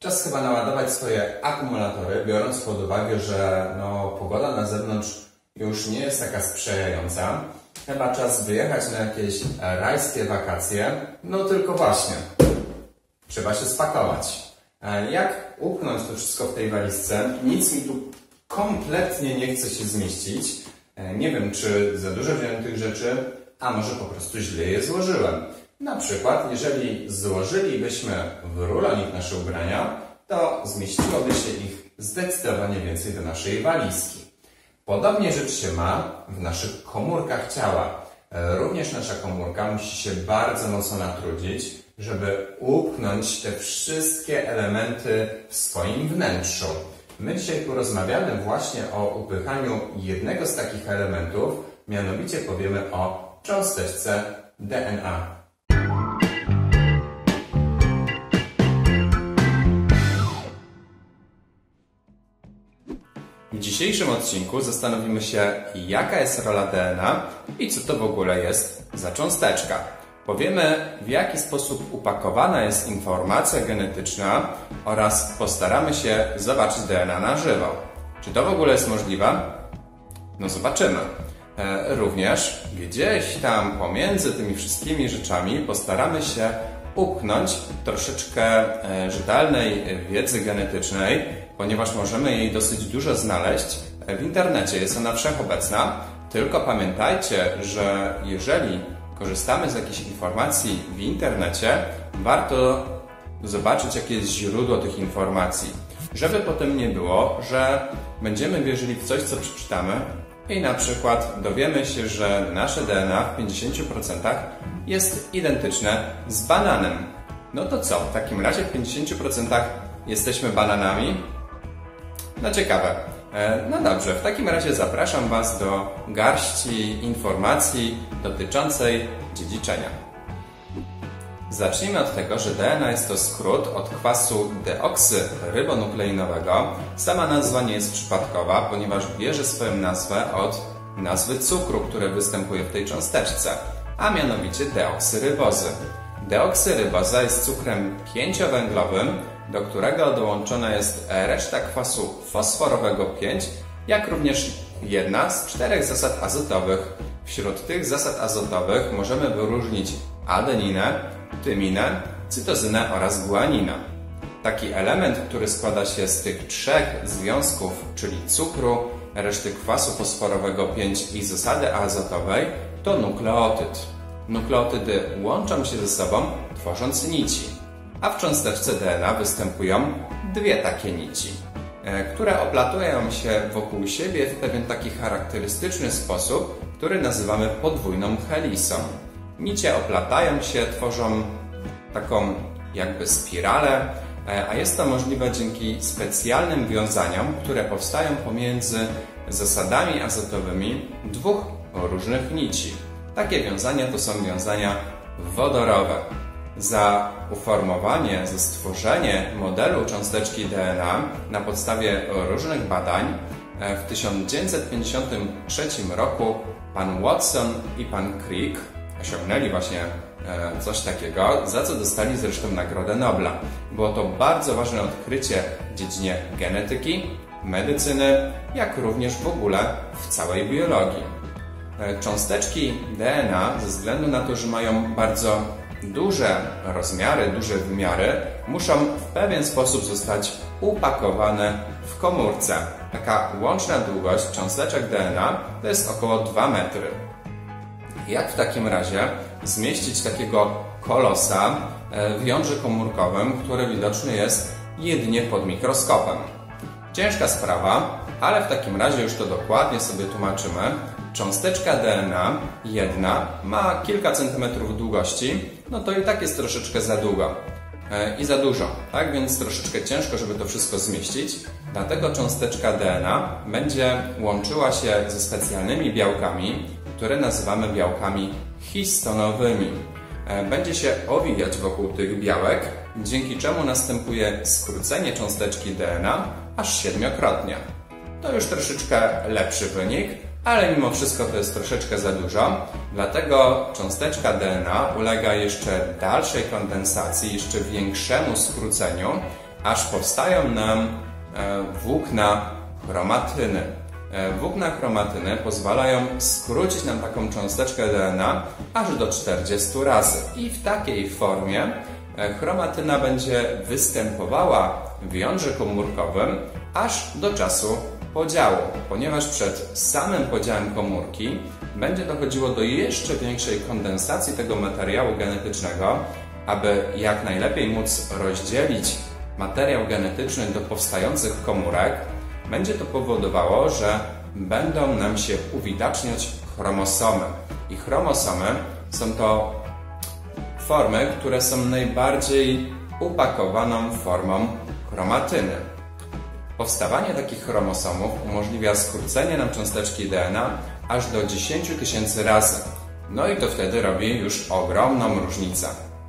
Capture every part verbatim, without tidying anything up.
Czas chyba naładować swoje akumulatory, biorąc pod uwagę, że no, pogoda na zewnątrz już nie jest taka sprzyjająca. Chyba czas wyjechać na jakieś rajskie wakacje. No tylko właśnie, trzeba się spakować. Jak upchnąć to wszystko w tej walizce? Nic mi tu kompletnie nie chce się zmieścić. Nie wiem, czy za dużo wziąłem tych rzeczy, a może po prostu źle je złożyłem. Na przykład, jeżeli złożylibyśmy w rulonik nasze ubrania, to zmieściłoby się ich zdecydowanie więcej do naszej walizki. Podobnie rzecz się ma w naszych komórkach ciała. Również nasza komórka musi się bardzo mocno natrudzić, żeby upchnąć te wszystkie elementy w swoim wnętrzu. My dzisiaj porozmawiamy właśnie o upychaniu jednego z takich elementów, mianowicie powiemy o cząsteczce D N A. W dzisiejszym odcinku zastanowimy się, jaka jest rola D N A i co to w ogóle jest za cząsteczka. Powiemy, w jaki sposób upakowana jest informacja genetyczna oraz postaramy się zobaczyć D N A na żywo. Czy to w ogóle jest możliwe? No zobaczymy. E, również gdzieś tam pomiędzy tymi wszystkimi rzeczami postaramy się upchnąć troszeczkę e, rzetelnej wiedzy genetycznej, ponieważ możemy jej dosyć dużo znaleźć w internecie. Jest ona wszechobecna, tylko pamiętajcie, że jeżeli korzystamy z jakichś informacji w internecie, warto zobaczyć, jakie jest źródło tych informacji, żeby potem nie było, że będziemy wierzyli w coś, co przeczytamy i na przykład dowiemy się, że nasze D N A w pięćdziesięciu procentach jest identyczne z bananem. No to co? W takim razie w pięćdziesięciu procentach jesteśmy bananami? No ciekawe. No dobrze, w takim razie zapraszam Was do garści informacji dotyczącej dziedziczenia. Zacznijmy od tego, że D N A jest to skrót od kwasu deoksyrybonukleinowego. Sama nazwa nie jest przypadkowa, ponieważ bierze swoją nazwę od nazwy cukru, który występuje w tej cząsteczce, a mianowicie deoksyrybozy. Deoksyryboza jest cukrem pięciowęglowym, do którego dołączona jest reszta kwasu fosforowego pięć, jak również jedna z czterech zasad azotowych. Wśród tych zasad azotowych możemy wyróżnić adeninę, tyminę, cytozynę oraz guaninę. Taki element, który składa się z tych trzech związków, czyli cukru, reszty kwasu fosforowego pięć i zasady azotowej, to nukleotyd. Nukleotydy łączą się ze sobą, tworząc nici. A w cząsteczce D N A występują dwie takie nici, które oplatują się wokół siebie w pewien taki charakterystyczny sposób, który nazywamy podwójną helisą. Nicie oplatają się, tworzą taką jakby spiralę, a jest to możliwe dzięki specjalnym wiązaniom, które powstają pomiędzy zasadami azotowymi dwóch różnych nici. Takie wiązania to są wiązania wodorowe. Za uformowanie, za stworzenie modelu cząsteczki D N A na podstawie różnych badań w tysiąc dziewięćset pięćdziesiątym trzecim roku pan Watson i pan Crick osiągnęli właśnie coś takiego, za co dostali zresztą Nagrodę Nobla. Było to bardzo ważne odkrycie w dziedzinie genetyki, medycyny, jak również w ogóle w całej biologii. Cząsteczki D N A, ze względu na to, że mają bardzo duże rozmiary, duże wymiary, muszą w pewien sposób zostać upakowane w komórce. Taka łączna długość cząsteczek D N A to jest około dwa metry. Jak w takim razie zmieścić takiego kolosa w jądrze komórkowym, który widoczny jest jedynie pod mikroskopem? Ciężka sprawa, ale w takim razie już to dokładnie sobie tłumaczymy. Cząsteczka D N A jedna ma kilka centymetrów długości, no to i tak jest troszeczkę za długo i za dużo, tak? Więc troszeczkę ciężko, żeby to wszystko zmieścić. Dlatego cząsteczka D N A będzie łączyła się ze specjalnymi białkami, które nazywamy białkami histonowymi. Będzie się owijać wokół tych białek, dzięki czemu następuje skrócenie cząsteczki D N A aż siedmiokrotnie. To już troszeczkę lepszy wynik, ale mimo wszystko to jest troszeczkę za dużo, dlatego cząsteczka D N A ulega jeszcze dalszej kondensacji, jeszcze większemu skróceniu, aż powstają nam włókna chromatyny. Włókna chromatyny pozwalają skrócić nam taką cząsteczkę D N A aż do czterdziestu razy. I w takiej formie chromatyna będzie występowała w jądrze komórkowym aż do czasu podziału, ponieważ przed samym podziałem komórki będzie dochodziło do jeszcze większej kondensacji tego materiału genetycznego, aby jak najlepiej móc rozdzielić materiał genetyczny do powstających komórek. Będzie to powodowało, że będą nam się uwidaczniać chromosomy. I chromosomy są to formy, które są najbardziej upakowaną formą chromatyny. Powstawanie takich chromosomów umożliwia skrócenie nam cząsteczki D N A aż do dziesięciu tysięcy razy. No i to wtedy robi już ogromną różnicę.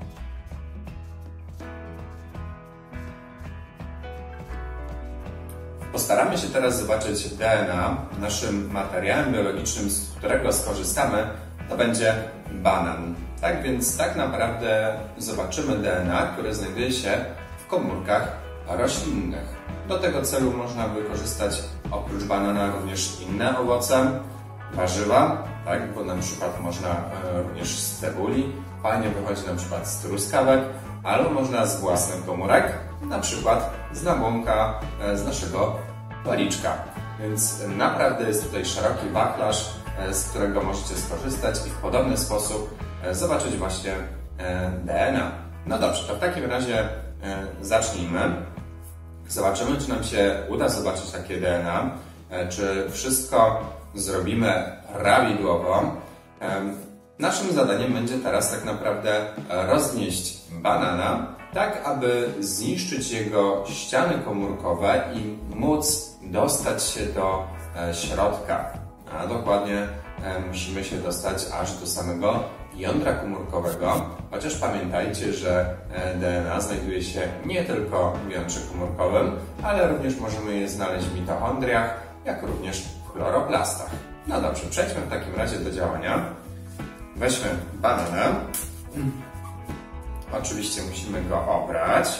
Postaramy się teraz zobaczyć D N A. Naszym materiałem biologicznym, z którego skorzystamy, to będzie banan. Tak więc tak naprawdę zobaczymy D N A, które znajduje się w komórkach roślinnych. Do tego celu można wykorzystać oprócz banana również inne owoce, warzywa, tak, bo na przykład można również z cebuli, fajnie wychodzi na przykład z truskawek, albo można z własnych komórek, na przykład z nabłonka z naszego policzka. Więc naprawdę jest tutaj szeroki wachlarz, z którego możecie skorzystać i w podobny sposób zobaczyć właśnie D N A. No dobrze, to w takim razie zacznijmy. Zobaczymy, czy nam się uda zobaczyć takie D N A, czy wszystko zrobimy prawidłowo. Naszym zadaniem będzie teraz tak naprawdę roznieść banana, tak aby zniszczyć jego ściany komórkowe i móc dostać się do środka. A dokładnie musimy się dostać aż do samego jądra komórkowego, chociaż pamiętajcie, że D N A znajduje się nie tylko w jądrze komórkowym, ale również możemy je znaleźć w mitochondriach, jak również w chloroplastach. No dobrze, przejdźmy w takim razie do działania. Weźmy banana. Oczywiście musimy go obrać.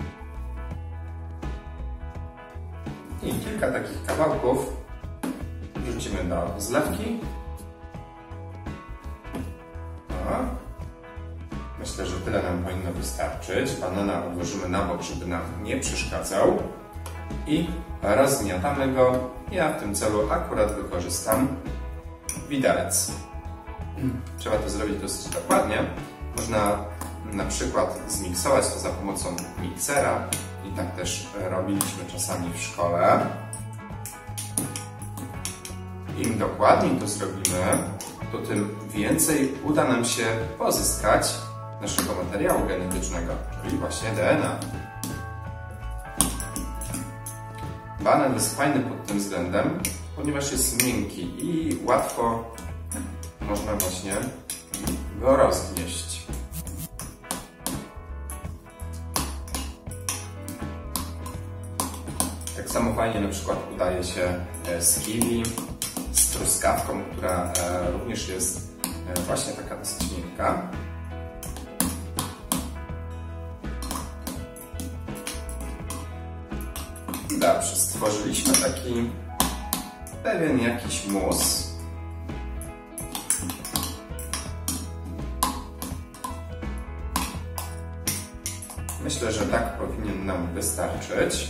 I kilka takich kawałków wrzucimy do zlewki. O. Myślę, że tyle nam powinno wystarczyć. Banana odłożymy na bok, żeby nam nie przeszkadzał. I rozgniatamy go. Ja w tym celu akurat wykorzystam widelec. Trzeba to zrobić dosyć dokładnie. Można na przykład zmiksować to za pomocą miksera i tak też robiliśmy czasami w szkole. Im dokładniej to zrobimy, to tym więcej uda nam się pozyskać naszego materiału genetycznego, czyli właśnie D N A. Banan jest fajny pod tym względem, ponieważ jest miękki i łatwo można właśnie go rozgnieść. Tak samo fajnie na przykład udaje się z kiwi, z truskawką, która również jest właśnie taka dosyć miękka. Dobrze, stworzyliśmy taki pewien jakiś mus. Myślę, że tak powinien nam wystarczyć.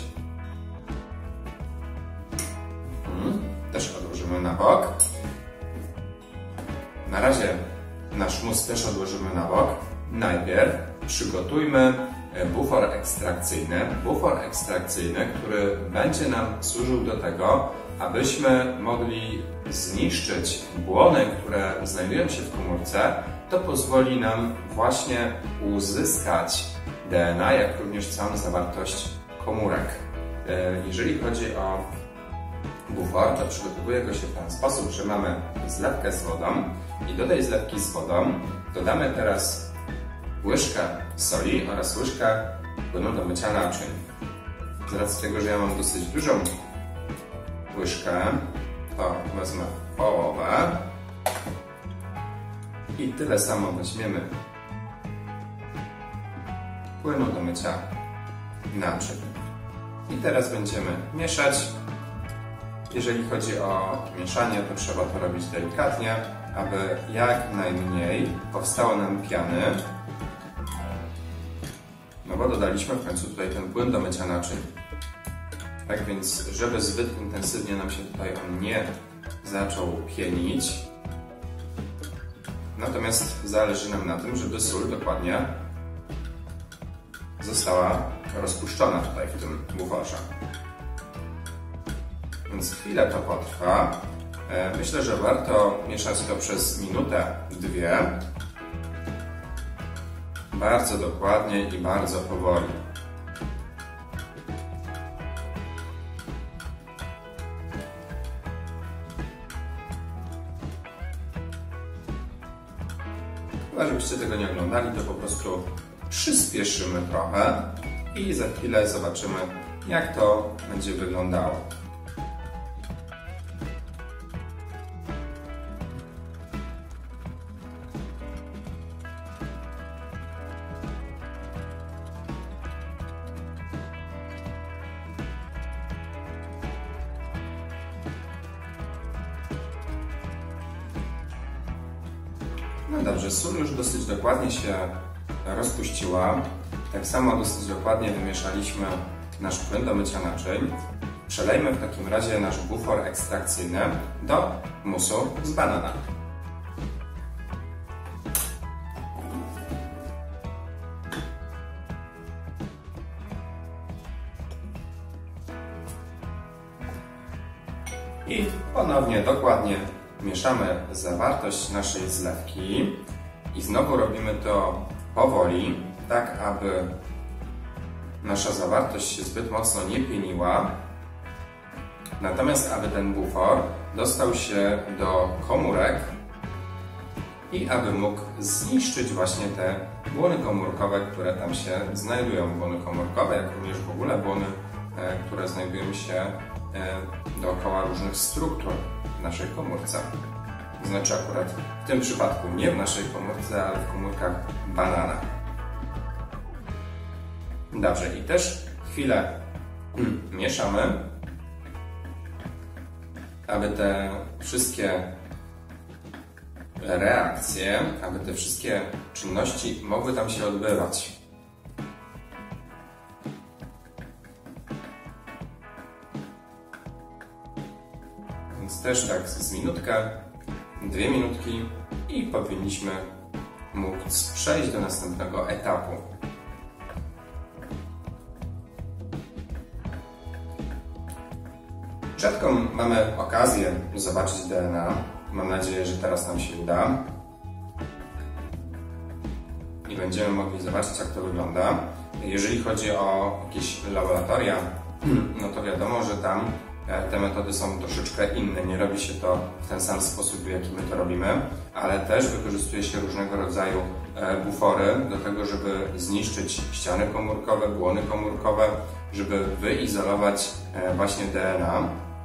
Też odłożymy na bok. Na razie nasz mus też odłożymy na bok. Najpierw przygotujmy bufor ekstrakcyjny. Bufor ekstrakcyjny, który będzie nam służył do tego, abyśmy mogli zniszczyć błony, które znajdują się w komórce. To pozwoli nam właśnie uzyskać D N A, jak również całą zawartość komórek. Jeżeli chodzi o bufor, to przygotowuje go się w ten sposób, że mamy zlewkę z wodą i do tej zlewki z wodą dodamy teraz łyżkę soli oraz łyżkę płynu do mycia naczyń. Z racji tego, że ja mam dosyć dużą łyżkę, to wezmę połowę i tyle samo weźmiemy płynu do mycia naczyń. I teraz będziemy mieszać. Jeżeli chodzi o mieszanie, to trzeba to robić delikatnie, aby jak najmniej powstało nam piany. No bo dodaliśmy w końcu tutaj ten płyn do mycia naczyń. Tak więc, żeby zbyt intensywnie nam się tutaj on nie zaczął pienić, natomiast zależy nam na tym, żeby sól dokładnie została rozpuszczona tutaj w tym buforze. Więc chwilę to potrwa. Myślę, że warto mieszać to przez minutę, dwie. Bardzo dokładnie i bardzo powoli. Chyba żebyście tego nie oglądali, to po prostu przyspieszymy trochę i za chwilę zobaczymy, jak to będzie wyglądało. No dobrze, sól już dosyć dokładnie się rozpuściła. Tak samo dosyć dokładnie wymieszaliśmy nasz płyn do mycia naczyń. Przelejmy w takim razie nasz bufor ekstrakcyjny do musu z banana. I ponownie dokładnie mieszamy zawartość naszej zlewki i znowu robimy to powoli, tak aby nasza zawartość się zbyt mocno nie pieniła, natomiast aby ten bufor dostał się do komórek i aby mógł zniszczyć właśnie te błony komórkowe, które tam się znajdują. Błony komórkowe, jak również w ogóle błony, które znajdują się dookoła różnych struktur w naszej komórce. To znaczy akurat w tym przypadku nie w naszej komórce, ale w komórkach banana. Dobrze, i też chwilę mieszamy, aby te wszystkie reakcje, aby te wszystkie czynności mogły tam się odbywać. Więc też tak z minutkę, dwie minutki i powinniśmy móc przejść do następnego etapu. Rzadko mamy okazję zobaczyć D N A. Mam nadzieję, że teraz nam się uda. I będziemy mogli zobaczyć, jak to wygląda. Jeżeli chodzi o jakieś laboratoria, no to wiadomo, że tam te metody są troszeczkę inne. Nie robi się to w ten sam sposób, w jaki my to robimy, ale też wykorzystuje się różnego rodzaju bufory do tego, żeby zniszczyć ściany komórkowe, błony komórkowe, żeby wyizolować właśnie D N A.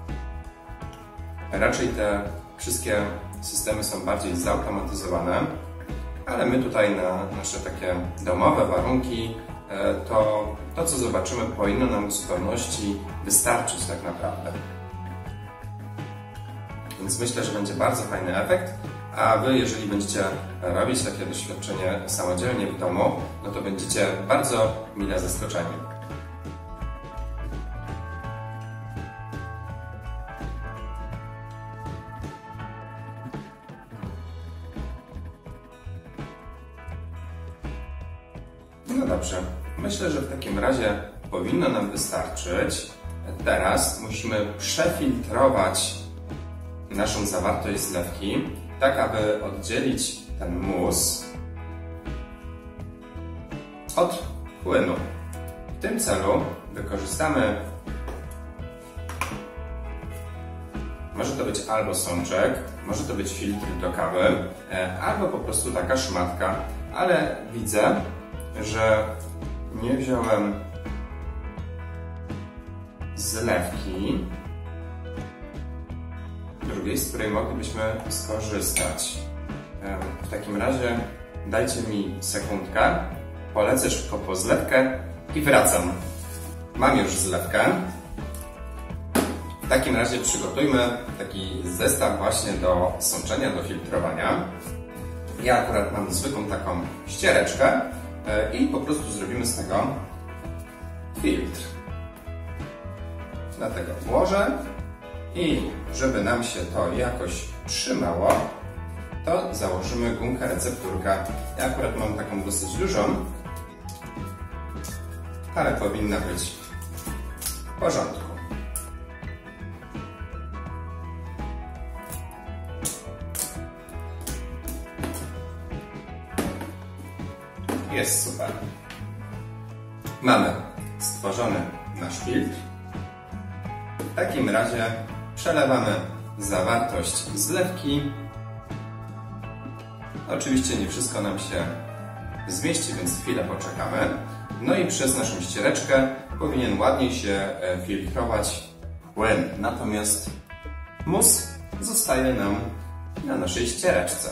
Raczej te wszystkie systemy są bardziej zautomatyzowane, ale my tutaj na nasze takie domowe warunki to, to co zobaczymy, powinno nam w zupełności wystarczyć tak naprawdę. Więc myślę, że będzie bardzo fajny efekt, a Wy, jeżeli będziecie robić takie doświadczenie samodzielnie w domu, no to będziecie bardzo mile zaskoczeni. No dobrze, myślę, że w takim razie powinno nam wystarczyć. Teraz musimy przefiltrować naszą zawartość zlewki, tak aby oddzielić ten mus od płynu. W tym celu wykorzystamy, może to być albo sączek, może to być filtr do kawy, albo po prostu taka szmatka, ale widzę, że nie wziąłem zlewki drugiej, z której moglibyśmy skorzystać. W takim razie dajcie mi sekundkę, polecę szybko po zlewkę i wracam. Mam już zlewkę. W takim razie przygotujmy taki zestaw właśnie do sączenia, do filtrowania. Ja akurat mam zwykłą taką ściereczkę i po prostu zrobimy z tego filtr. Dlatego włożę i żeby nam się to jakoś trzymało, to założymy gumkę recepturka. Ja akurat mam taką dosyć dużą, ale powinna być w porządku. Jest super. Mamy stworzony nasz filtr. W takim razie przelewamy zawartość zlewki. Oczywiście nie wszystko nam się zmieści, więc chwilę poczekamy. No i przez naszą ściereczkę powinien ładniej się filtrować płyn. Natomiast mus zostaje nam na naszej ściereczce.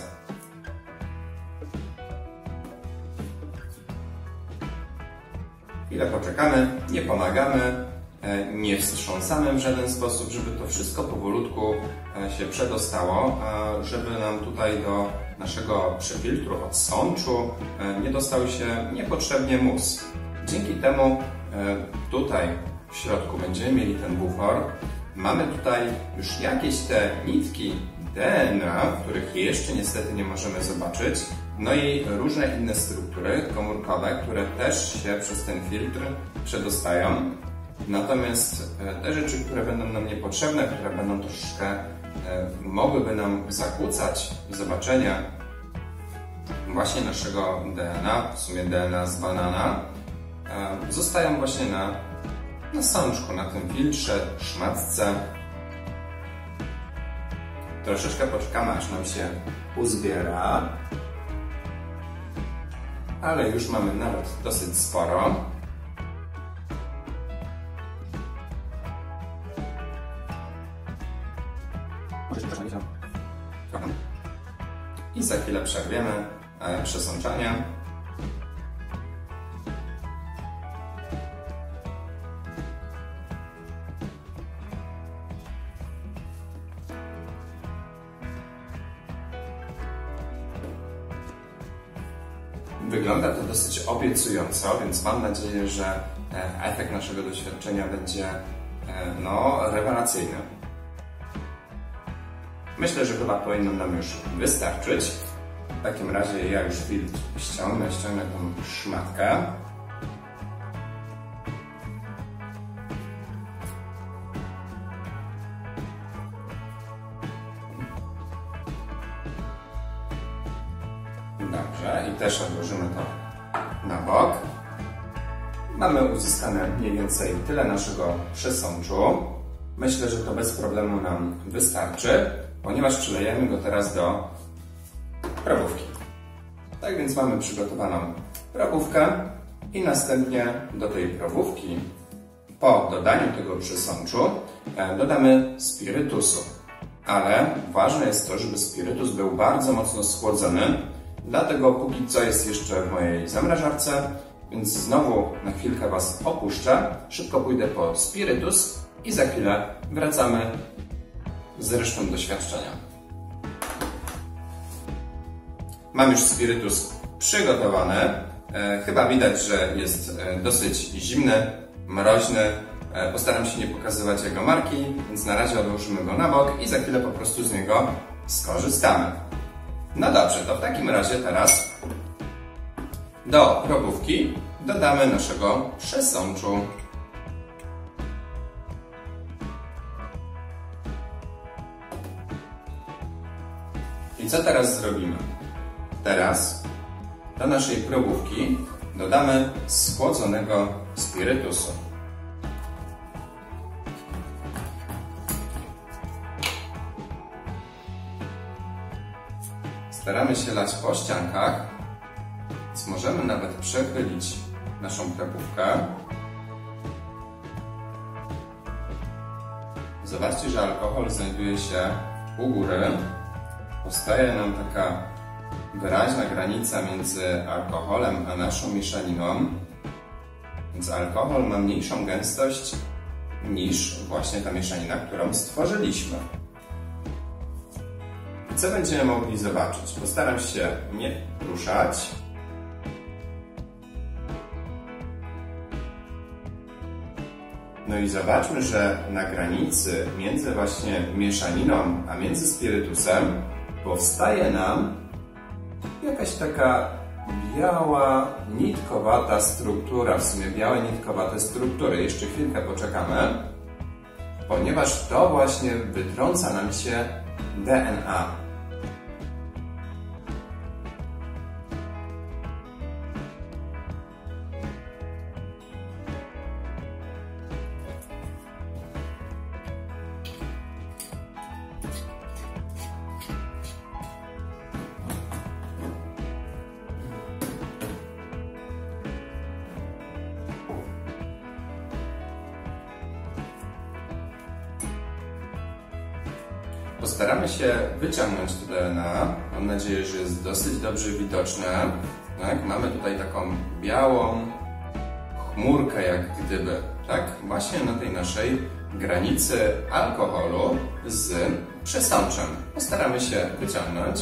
Chwilę poczekamy, nie pomagamy, nie wstrząsamy w żaden sposób, żeby to wszystko powolutku się przedostało, żeby nam tutaj do naszego przefiltru od sączu nie dostał się niepotrzebnie mus. Dzięki temu tutaj w środku będziemy mieli ten bufor. Mamy tutaj już jakieś te nitki D N A, których jeszcze niestety nie możemy zobaczyć, no i różne inne struktury komórkowe, które też się przez ten filtr przedostają. Natomiast te rzeczy, które będą nam niepotrzebne, które będą troszeczkę mogłyby nam zakłócać zobaczenia właśnie naszego D N A, w sumie D N A z banana, zostają właśnie na, na sączku, na tym filtrze, szmatce. Troszeczkę poczekamy, aż nam się uzbiera, ale już mamy nawet dosyć sporo. I za chwilę przerwiemy przesączanie. Wygląda to dosyć obiecująco, więc mam nadzieję, że efekt naszego doświadczenia będzie no, rewelacyjny. Myślę, że chyba powinno nam już wystarczyć. W takim razie ja już filtr ściągnę, ściągnę tą szmatkę. Dobrze, i też odłożymy to na bok. Mamy uzyskane mniej więcej tyle naszego przesączu. Myślę, że to bez problemu nam wystarczy, ponieważ przylejemy go teraz do probówki. Tak więc mamy przygotowaną probówkę i następnie do tej probówki po dodaniu tego przesączu dodamy spirytusu. Ale ważne jest to, żeby spirytus był bardzo mocno schłodzony, dlatego póki co jest jeszcze w mojej zamrażarce, więc znowu na chwilkę Was opuszczę, szybko pójdę po spirytus i za chwilę wracamy z resztą doświadczenia. Mam już spirytus przygotowany. E, chyba widać, że jest dosyć zimny, mroźny. E, postaram się nie pokazywać jego marki, więc na razie odłożymy go na bok i za chwilę po prostu z niego skorzystamy. No dobrze, to w takim razie teraz do probówki dodamy naszego przesączu. I co teraz zrobimy? Teraz do naszej probówki dodamy schłodzonego spirytusu. Staramy się lać po ściankach, więc możemy nawet przechylić naszą probówkę. Zobaczcie, że alkohol znajduje się u góry. Powstaje nam taka wyraźna granica między alkoholem a naszą mieszaniną. Więc alkohol ma mniejszą gęstość niż właśnie ta mieszanina, którą stworzyliśmy. I co będziemy mogli zobaczyć? Postaram się nie ruszać. No i zobaczmy, że na granicy między właśnie mieszaniną, a między spirytusem powstaje nam jakaś taka biała, nitkowata struktura, w sumie białe, nitkowate struktury. Jeszcze chwilkę poczekamy, ponieważ to właśnie wytrąca nam się D N A. Postaramy się wyciągnąć to D N A. Mam nadzieję, że jest dosyć dobrze widoczne. Tak? Mamy tutaj taką białą chmurkę, jak gdyby, tak? Właśnie na tej naszej granicy alkoholu z przesączem. Postaramy się wyciągnąć.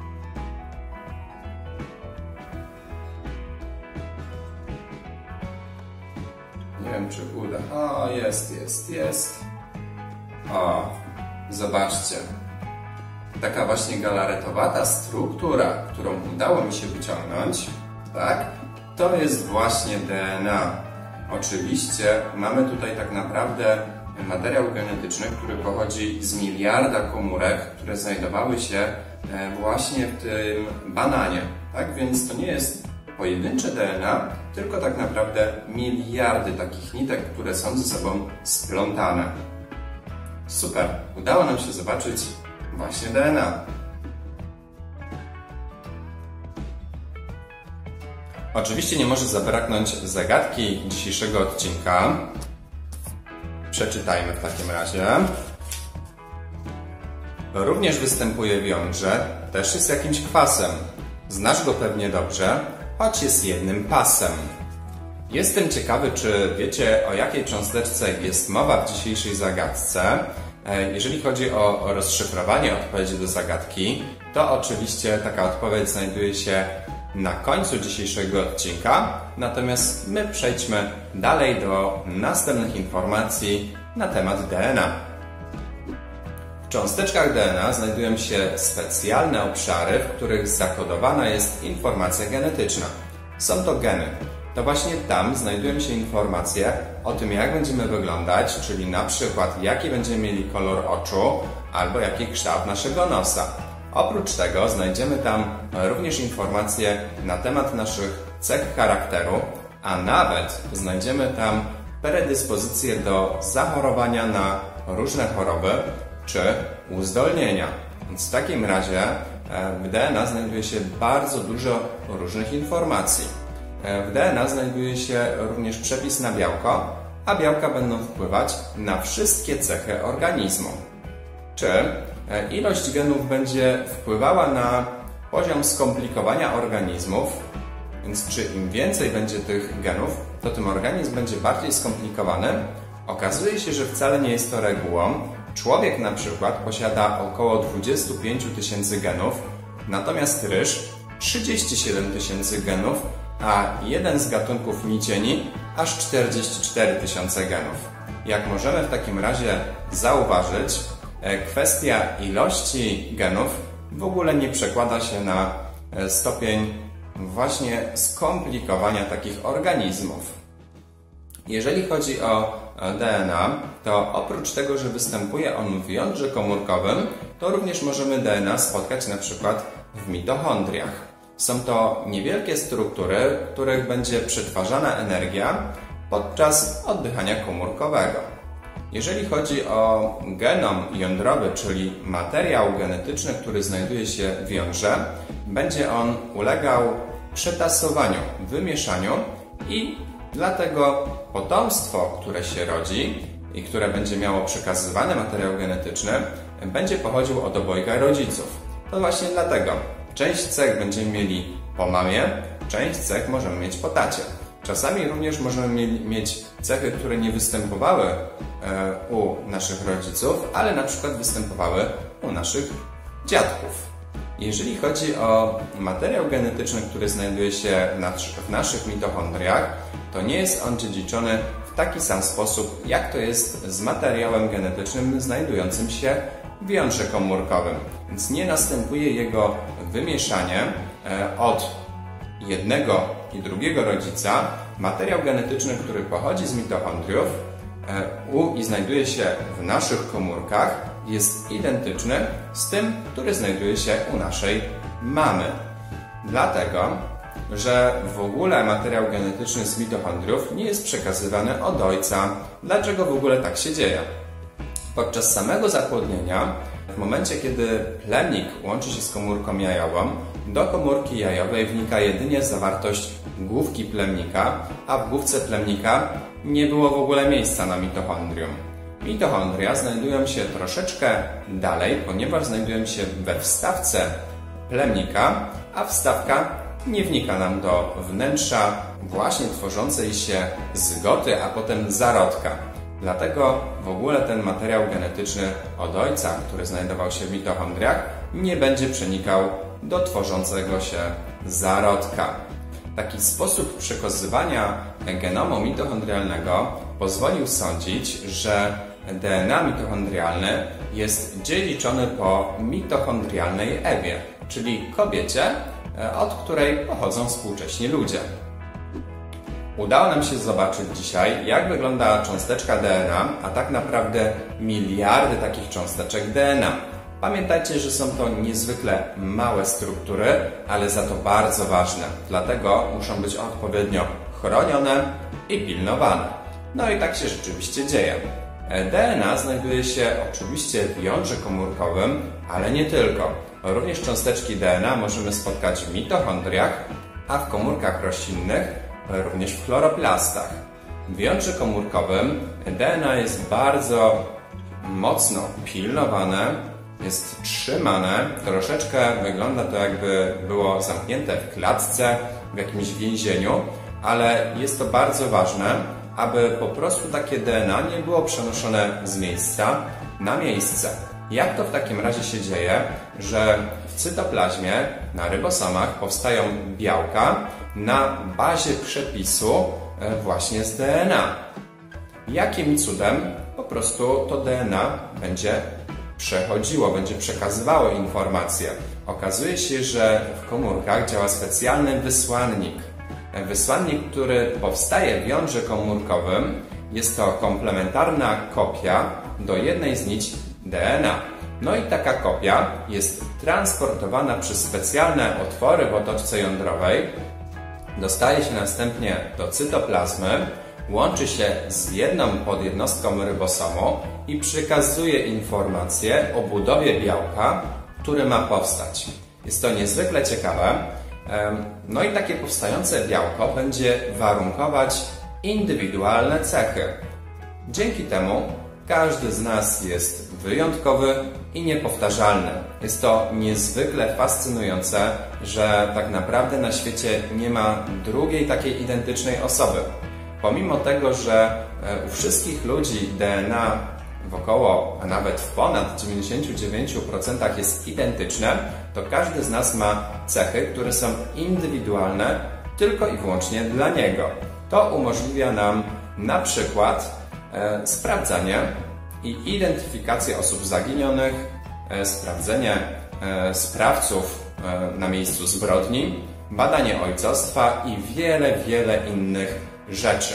Nie wiem, czy uda. O, jest, jest, jest. O, zobaczcie. Taka właśnie galaretowata struktura, którą udało mi się wyciągnąć, tak? To jest właśnie D N A. Oczywiście mamy tutaj tak naprawdę materiał genetyczny, który pochodzi z miliarda komórek, które znajdowały się właśnie w tym bananie. Tak więc to nie jest pojedyncze D N A, tylko tak naprawdę miliardy takich nitek, które są ze sobą splątane. Super! Udało nam się zobaczyć właśnie D N A. Oczywiście nie może zabraknąć zagadki dzisiejszego odcinka. Przeczytajmy w takim razie. Również występuje w jądrze, też jest jakimś kwasem. Znasz go pewnie dobrze, choć jest jednym pasem. Jestem ciekawy, czy wiecie, o jakiej cząsteczce jest mowa w dzisiejszej zagadce. Jeżeli chodzi o rozszyfrowanie odpowiedzi do zagadki, to oczywiście taka odpowiedź znajduje się na końcu dzisiejszego odcinka, natomiast my przejdźmy dalej do następnych informacji na temat D N A. W cząsteczkach D N A znajdują się specjalne obszary, w których zakodowana jest informacja genetyczna. Są to geny. To właśnie tam znajdują się informacje o tym, jak będziemy wyglądać, czyli na przykład jaki będziemy mieli kolor oczu albo jaki kształt naszego nosa. Oprócz tego znajdziemy tam również informacje na temat naszych cech charakteru, a nawet znajdziemy tam predyspozycje do zachorowania na różne choroby czy uzdolnienia. Więc w takim razie w D N A znajduje się bardzo dużo różnych informacji. W D N A znajduje się również przepis na białko, a białka będą wpływać na wszystkie cechy organizmu. Czy ilość genów będzie wpływała na poziom skomplikowania organizmów, więc czy im więcej będzie tych genów, to tym organizm będzie bardziej skomplikowany? Okazuje się, że wcale nie jest to regułą. Człowiek na przykład posiada około dwadzieścia pięć tysięcy genów, natomiast ryż trzydzieści siedem tysięcy genów, a jeden z gatunków nicieni aż czterdzieści cztery tysiące genów. Jak możemy w takim razie zauważyć, kwestia ilości genów w ogóle nie przekłada się na stopień właśnie skomplikowania takich organizmów. Jeżeli chodzi o D N A, to oprócz tego, że występuje on w jądrze komórkowym, to również możemy D N A spotkać na przykład w mitochondriach. Są to niewielkie struktury, w których będzie przetwarzana energia podczas oddychania komórkowego. Jeżeli chodzi o genom jądrowy, czyli materiał genetyczny, który znajduje się w jądrze, będzie on ulegał przetasowaniu, wymieszaniu i dlatego potomstwo, które się rodzi i które będzie miało przekazywany materiał genetyczny, będzie pochodził od obojga rodziców. To właśnie dlatego część cech będziemy mieli po mamie, część cech możemy mieć po tacie. Czasami również możemy mieć cechy, które nie występowały u naszych rodziców, ale na przykład występowały u naszych dziadków. Jeżeli chodzi o materiał genetyczny, który znajduje się w naszych mitochondriach, to nie jest on dziedziczony w taki sam sposób, jak to jest z materiałem genetycznym znajdującym się w jądrze komórkowym. Więc nie następuje jego wymieszanie od jednego i drugiego rodzica. Materiał genetyczny, który pochodzi z mitochondriów u i znajduje się w naszych komórkach, jest identyczny z tym, który znajduje się u naszej mamy. Dlatego, że w ogóle materiał genetyczny z mitochondriów nie jest przekazywany od ojca. Dlaczego w ogóle tak się dzieje? Podczas samego zapłodnienia, w momencie kiedy plemnik łączy się z komórką jajową, do komórki jajowej wnika jedynie zawartość główki plemnika, a w główce plemnika nie było w ogóle miejsca na mitochondrium. Mitochondria znajdują się troszeczkę dalej, ponieważ znajdują się we wstawce plemnika, a wstawka nie wnika nam do wnętrza właśnie tworzącej się zygoty, a potem zarodka. Dlatego w ogóle ten materiał genetyczny od ojca, który znajdował się w mitochondriach, nie będzie przenikał do tworzącego się zarodka. Taki sposób przekazywania genomu mitochondrialnego pozwolił sądzić, że D N A mitochondrialne jest dziedziczone po mitochondrialnej Ewie, czyli kobiecie, od której pochodzą współcześni ludzie. Udało nam się zobaczyć dzisiaj, jak wygląda cząsteczka D N A, a tak naprawdę miliardy takich cząsteczek D N A. Pamiętajcie, że są to niezwykle małe struktury, ale za to bardzo ważne. Dlatego muszą być odpowiednio chronione i pilnowane. No i tak się rzeczywiście dzieje. D N A znajduje się oczywiście w jądrze komórkowym, ale nie tylko. Również cząsteczki D N A możemy spotkać w mitochondriach, a w komórkach roślinnych również w chloroplastach. W jądrze komórkowym D N A jest bardzo mocno pilnowane, jest trzymane, troszeczkę wygląda to, jakby było zamknięte w klatce, w jakimś więzieniu, ale jest to bardzo ważne, aby po prostu takie D N A nie było przenoszone z miejsca na miejsce. Jak to w takim razie się dzieje, że w cytoplazmie, na rybosomach powstają białka na bazie przepisu właśnie z D N A? Jakim cudem po prostu to D N A będzie przechodziło, będzie przekazywało informacje? Okazuje się, że w komórkach działa specjalny wysłannik. Wysłannik, który powstaje w jądrze komórkowym, jest to komplementarna kopia do jednej z nici D N A. No i taka kopia jest transportowana przez specjalne otwory w otoczce jądrowej, dostaje się następnie do cytoplazmy, łączy się z jedną podjednostką rybosomu i przekazuje informacje o budowie białka, który ma powstać. Jest to niezwykle ciekawe. No i takie powstające białko będzie warunkować indywidualne cechy. Dzięki temu każdy z nas jest wyjątkowy i niepowtarzalny. Jest to niezwykle fascynujące, że tak naprawdę na świecie nie ma drugiej takiej identycznej osoby. Pomimo tego, że u wszystkich ludzi D N A wokoło, a nawet w ponad dziewięćdziesięciu dziewięciu procentach jest identyczne, to każdy z nas ma cechy, które są indywidualne tylko i wyłącznie dla niego. To umożliwia nam na przykład e, sprawdzanie i identyfikację osób zaginionych, e, sprawdzenie e, sprawców e, na miejscu zbrodni, badanie ojcostwa i wiele, wiele innych rzeczy.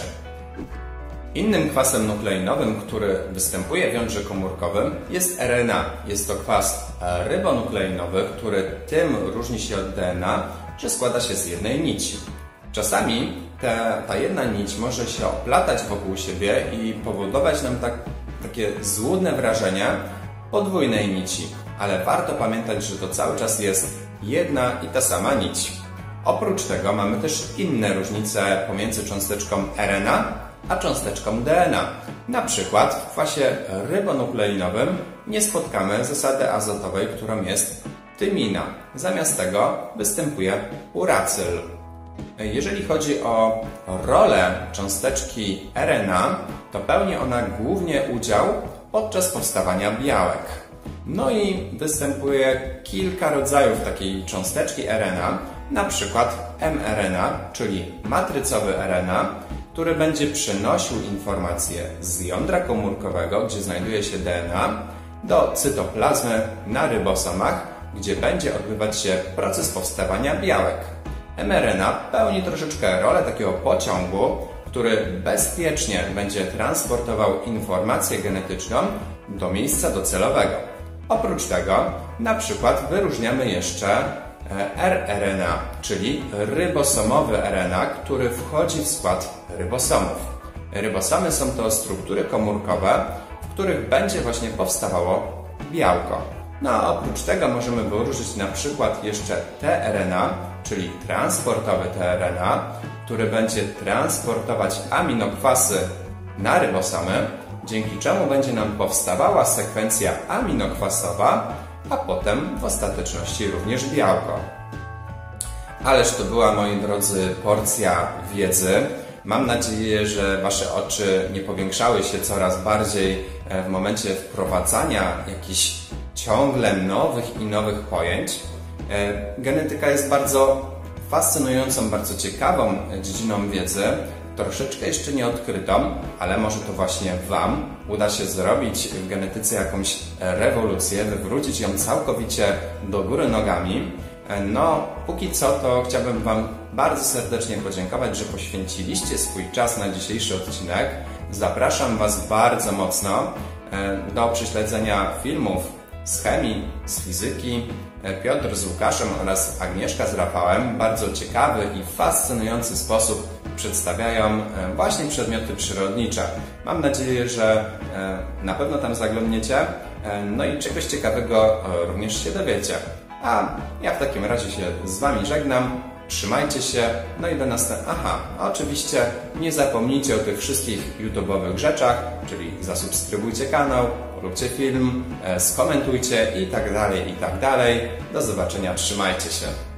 Innym kwasem nukleinowym, który występuje w jądrze komórkowym, jest R N A. Jest to kwas rybonukleinowy, który tym różni się od D N A, że składa się z jednej nici. Czasami ta, ta jedna nić może się oplatać wokół siebie i powodować nam tak, takie złudne wrażenie podwójnej nici. Ale warto pamiętać, że to cały czas jest jedna i ta sama nić. Oprócz tego mamy też inne różnice pomiędzy cząsteczką R N A a cząsteczką D N A. Na przykład w kwasie rybonukleinowym nie spotkamy zasady azotowej, którą jest tymina. Zamiast tego występuje uracyl. Jeżeli chodzi o rolę cząsteczki R N A, to pełni ona głównie udział podczas powstawania białek. No i występuje kilka rodzajów takiej cząsteczki R N A, na przykład mRNA, czyli matrycowy R N A, który będzie przenosił informacje z jądra komórkowego, gdzie znajduje się D N A, do cytoplazmy na rybosomach, gdzie będzie odbywać się proces powstawania białek. mRNA pełni troszeczkę rolę takiego pociągu, który bezpiecznie będzie transportował informację genetyczną do miejsca docelowego. Oprócz tego na przykład wyróżniamy jeszcze rRNA, czyli rybosomowy R N A, który wchodzi w skład rybosomów. Rybosomy są to struktury komórkowe, w których będzie właśnie powstawało białko. No a oprócz tego możemy wyróżnić na przykład jeszcze tRNA, czyli transportowy tRNA, który będzie transportować aminokwasy na rybosomy, dzięki czemu będzie nam powstawała sekwencja aminokwasowa, a potem w ostateczności również białko. Ależ to była, moi drodzy, porcja wiedzy. Mam nadzieję, że Wasze oczy nie powiększały się coraz bardziej w momencie wprowadzania jakichś ciągle nowych i nowych pojęć. Genetyka jest bardzo fascynującą, bardzo ciekawą dziedziną wiedzy, troszeczkę jeszcze nieodkrytą, ale może to właśnie Wam uda się zrobić w genetyce jakąś rewolucję, wywrócić ją całkowicie do góry nogami. No, póki co to chciałbym Wam bardzo serdecznie podziękować, że poświęciliście swój czas na dzisiejszy odcinek. Zapraszam Was bardzo mocno do prześledzenia filmów z chemii, z fizyki. Piotr z Łukaszem oraz Agnieszka z Rafałem w bardzo ciekawy i fascynujący sposób przedstawiają właśnie przedmioty przyrodnicze. Mam nadzieję, że na pewno tam zaglądniecie, no i czegoś ciekawego również się dowiecie. A ja w takim razie się z Wami żegnam. Trzymajcie się, no i do następnego. Aha, oczywiście nie zapomnijcie o tych wszystkich YouTube'owych rzeczach, czyli zasubskrybujcie kanał, polubcie film, skomentujcie i tak dalej, i tak dalej. Do zobaczenia, trzymajcie się.